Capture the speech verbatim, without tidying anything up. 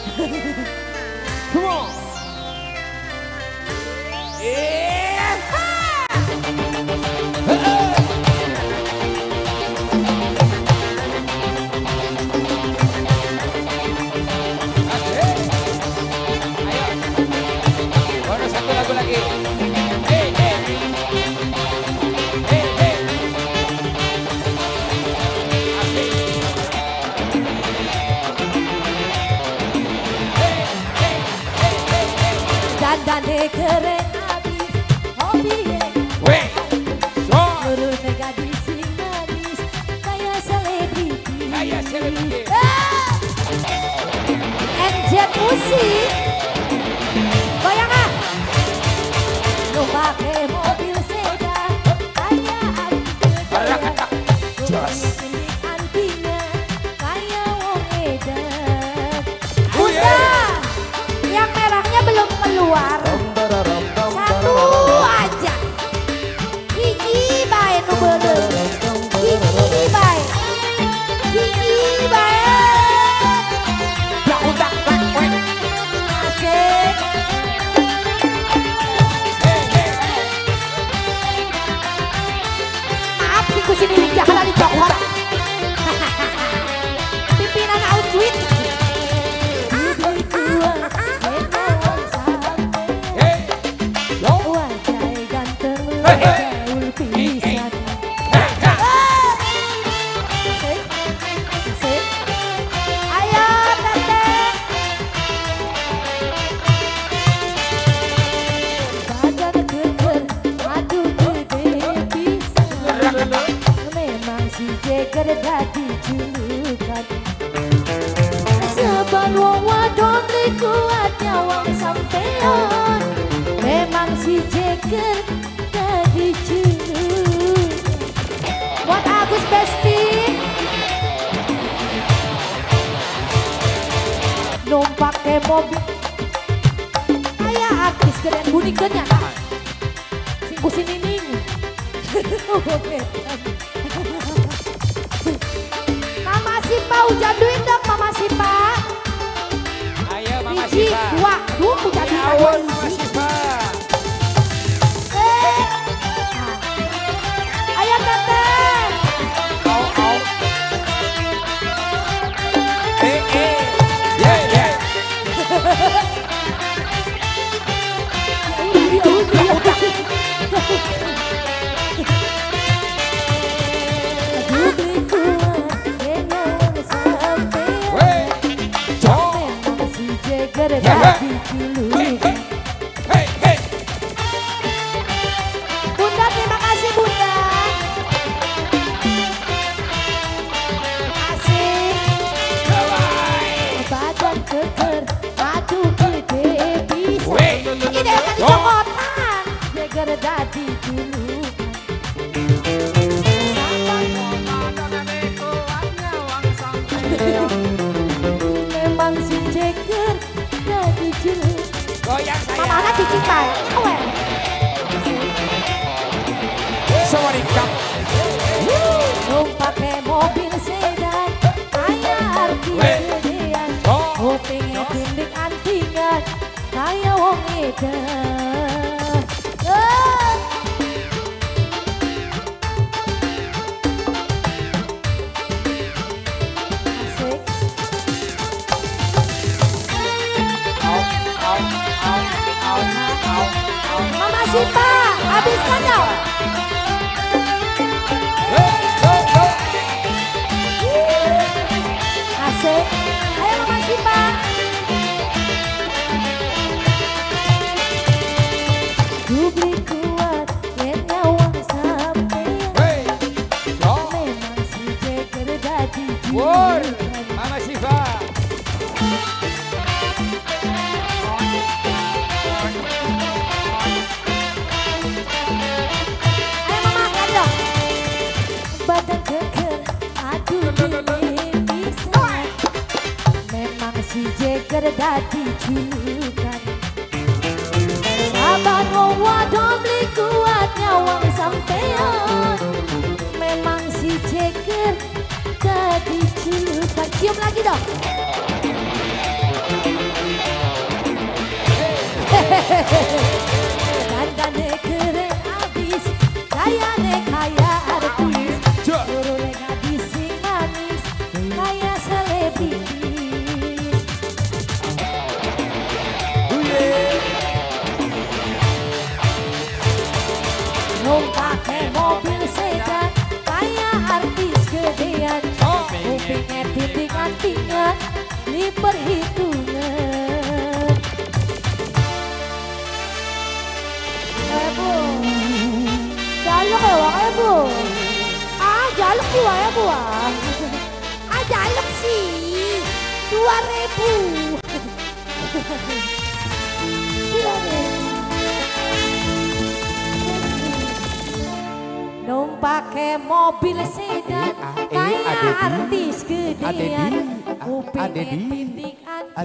Come on. Yeah. Bonus satu lagu lagi. Hey, hey. Hey, hey. Asik. Hey, hey, hey, hey, hey. Dandane keren abis, hobinya Weh, so turunnya gadis sing manis, kayak selebriti. kayak selebriti. Ah! M Z Musik, goyang ah. Lu pake mobil sedan, kayak Balak anti atak. Jos. antinya, kayak wong edan. Oh, yeah. Udah, yang merahnya belum keluar. Satu aja. Gigi bae nu beuleuh. Gigi bae. Gigi bae. Blak utak blak weh. Asik. Hey, hey. Maaf sih ku sini nih jalan di Johor. Pimpinan Auschwitz. Diberi kuat, menawan sampai. Hey. Yo. Wajah ganteng Hey, hey. gaul pisan. Nah, nah. Asik, asik. Ayo teteh. Badan geger, aduh gede pisan. Memang si Jagger dadi julukan. Seban wong wadon li kuat nyawang sampean. Memang si Jagger dadi julukan. Buat Agus Besti. Numpak ke mobil kayak artis keren bunikanya. Singgu sini ning. Mama Sipa hujan duit dong Mama Sipa. Ayo Mama Biji Siva. dua, duh hujan duit Awal aja. Mama Siva. Eh. Ayo teteh. Au au. Eh eh. Yeah yeah. Aduh kuat, kenal sampai. Weh. So. Memang si Jagger Yeah, yeah. dadi Hey julukan. hey. Hey hey. Bunda terima kasih Bunda. Asik. Bye. Badan keker, aduh gede bisa. Weh. Ini akan Yo. cokotan. Jagger dadi julukan. Memang si Jagger dadi julukan. Goyang saya. Mama anak cicing bae. Awel. Sawadikap. Dong pakai mobil sedan, kayak artis Weh. gedean. Oh. Kupingnya tindik antingan, kayak wong edan. Eh. Asik. Au au au au au au. Mama Sipa, habiskan dong. Yo yo yo. Asik. Ayo Mama Sipa. Dubli kuat, yen nyawang sampai. Weh. Yo. Memang si Jagger dadi Woi. julukan. Mama Siva. Ayo Mama angkat dong. Badan keker, aduh gede bisa. Memang si Jagger dadi julukan. Saban wong wadon li kuat nyawang sampean. Memang si Jagger dadi julukan. Cium lagi dong. Dandane keren abis, gayane kaya artis, Ja. turune gadis sing manis, kaya selebritis. Numpake mobil sedan, kaya artis gedean, kupingnya tintingan-tingan, di perhitungan. Eh bu, jaluk ya wak ya bu. Ah jaluk sih wak ya bu ah. Ah jaluk sih, dua ribu. Gila deh. Numpake mobil sedan, Eh, kaya Adedi. artis Adedi. gedean, A- kupingnya Adedi. tintingan